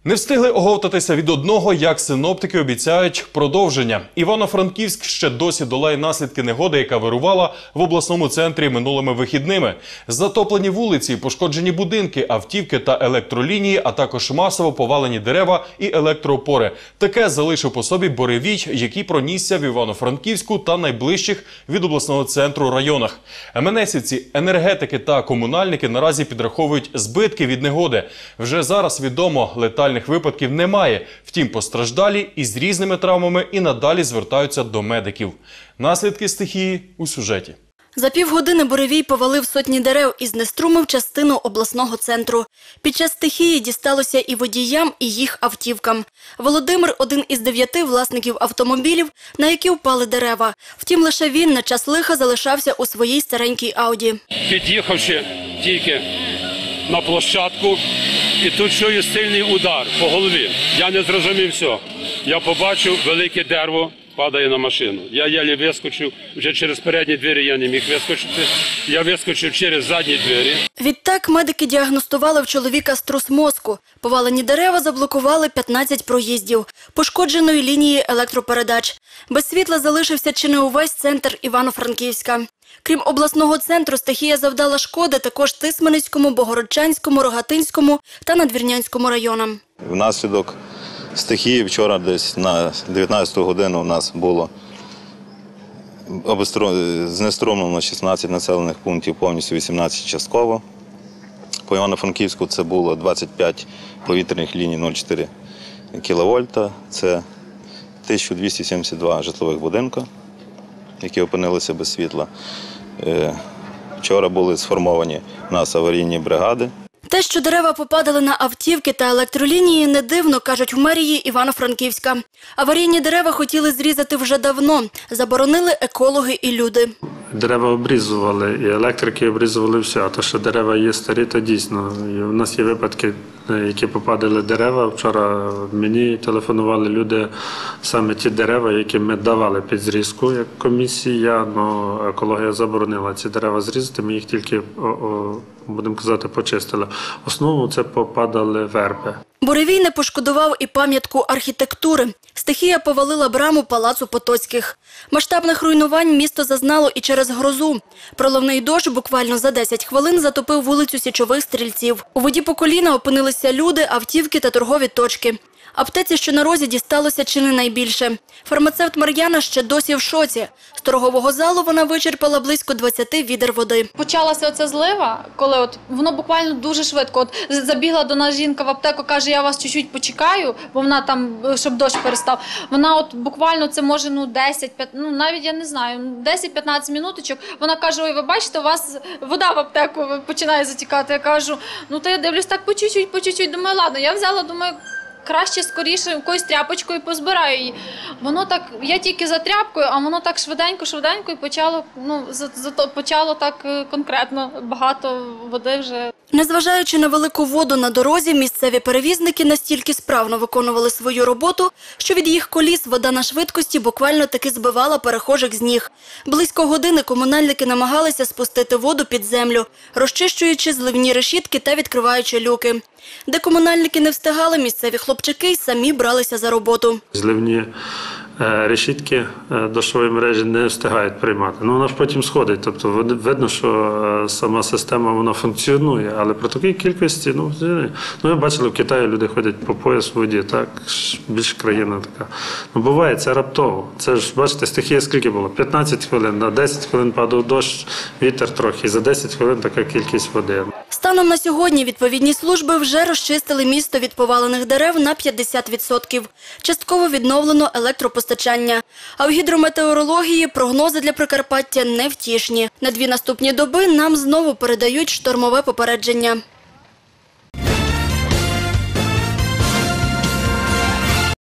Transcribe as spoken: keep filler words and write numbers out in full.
Не встигли оговтатися від одного, як синоптики обіцяють продовження. Івано-Франківськ ще досі долає наслідки негоди, яка вирувала в обласному центрі минулими вихідними. Затоплені вулиці, пошкоджені будинки, автівки та електролінії, а також масово повалені дерева і електроопори. Таке залишив по собі буревій, який пронісся в Івано-Франківську та найближчих від обласного центру районах. ем-ен-есівці, енергетики та комунальники наразі підраховують збитки від негоди. Вже зараз відомо, летальних випадків немає. Втім, постраждалі із різними травмами і надалі звертаються до медиків. Наслідки стихії у сюжеті. За півгодини буревій повалив сотні дерев і знеструмив частину обласного центру. Під час стихії дісталося і водіям, і їх автівкам. Володимир – один із дев'яти власників автомобілів, на які впали дерева. Втім, лише він на час лиха залишався у своїй старенькій Ауді. Під'їхавши тільки на площадку, і тут чую сильний удар по голові. Я не зрозумів все. Я побачив велике дерево, падає на машину. Я єлі вискочив, вже через передні двері я не міг вискочити. Я вискочив через задні двері. Відтак медики діагностували в чоловіка струс мозку. Повалені дерева заблокували п'ятнадцять проїздів, пошкодженої лінії електропередач. Без світла залишився чи не увесь центр Івано-Франківська. Крім обласного центру, стихія завдала шкоди також Тисменицькому, Богородчанському, Рогатинському та Надвірнянському районам. Внаслідок стихії вчора десь на дев'ятнадцяту годину у нас було знеструмлено шістнадцять населених пунктів, повністю вісімнадцять частково. По Івано-Франківську це було двадцять п'ять повітряних ліній нуль цілих чотири кіловольта. Це тисяча двісті сімдесят два житлових будинка, які опинилися без світла. Вчора були сформовані у нас аварійні бригади. Те, що дерева попадали на автівки та електролінії, не дивно, кажуть в мерії Івано-Франківська. Аварійні дерева хотіли зрізати вже давно. Заборонили екологи і люди. Дерева обрізували, і електрики обрізували все. А то, що дерева є старі, то дійсно. І у нас є випадки, які попадали дерева. Вчора мені телефонували люди, саме ті дерева, які ми давали під зрізку як комісія, але екологія заборонила ці дерева зрізати, ми їх тільки, будемо казати, почистили. В основному це попадали верби. Буревій не пошкодував і пам'ятку архітектури. Стихія повалила браму палацу Потоцьких. Масштабних руйнувань місто зазнало і через грозу. Проливний дощ буквально за десять хвилин затопив вулицю Січових Стрільців. У воді по коліна опинилися люди, автівки та торгові точки. Аптеці, що на розі, дісталося чи не найбільше. Фармацевт Мар'яна ще досі в шоці. З торгового залу вона вичерпала близько двадцяти відер води. Почалася оця злива, коли от воно буквально дуже швидко. От забігла до нас жінка в аптеку, каже, я вас чуть-чуть почекаю, бо вона там, щоб дощ перестав. Вона от буквально це може ну десять, ну навіть я не знаю, десять-п'ятнадцять минуточок. Вона каже, ой, ви бачите, у вас вода в аптеку починає затікати. Я кажу, ну то я дивлюсь так по чуть-чуть, по чуть-чуть. Думаю, ладно, я взяла, думаю, краще, скоріше, якоюсь тряпочкою позбираю її. Воно так, я тільки за тряпкою, а воно так швиденько-швиденько і почало, ну, за, за, почало так конкретно, багато води вже. Незважаючи на велику воду на дорозі, місцеві перевізники настільки справно виконували свою роботу, що від їх коліс вода на швидкості буквально таки збивала перехожих з ніг. Близько години комунальники намагалися спустити воду під землю, розчищуючи зливні решітки та відкриваючи люки. Де комунальники не встигали, місцеві хлопчики й самі бралися за роботу. Зливні решітки дощової мережі не встигають приймати. Ну, вона ж потім сходить. Тобто видно, що сама система вона функціонує, але при такій кількості, ну, ну ви бачили, в Китаї люди ходять по пояс в воді, так, більш країна така. Ну, буває, це раптово. Це ж, бачите, стихія скільки було? п'ятнадцять хвилин, на десять хвилин падав дощ, вітер трохи, і за десять хвилин така кількість води. Станом на сьогодні відповідні служби вже розчистили місто від повалених дерев на п'ятдесят відсотків. Частково відновлено електропостачання. А в гідрометеорології прогнози для Прикарпаття невтішні. На дві наступні доби нам знову передають штормове попередження.